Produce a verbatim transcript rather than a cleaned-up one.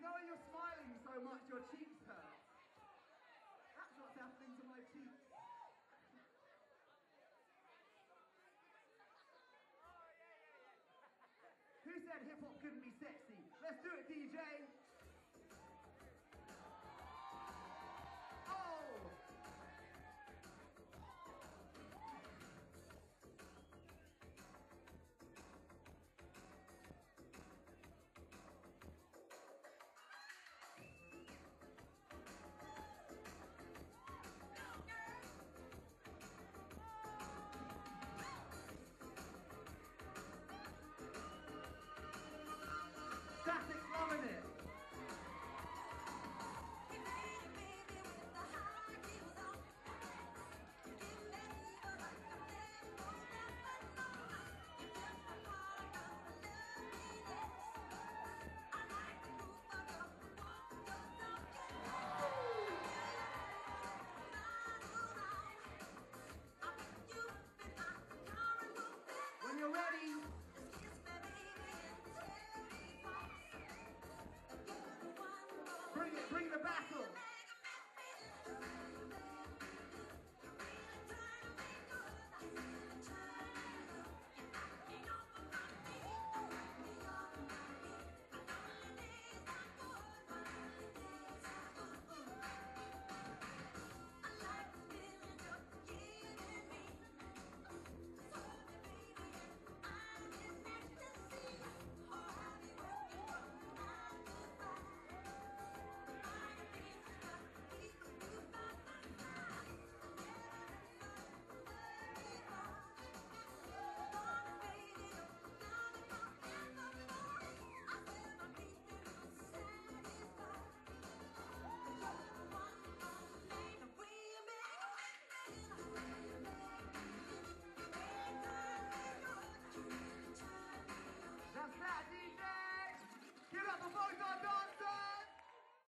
know when you're smiling so much, your cheeks hurt? That's what's happening to my cheeks. Who said hip-hop couldn't be sexy? Let's do it, D J!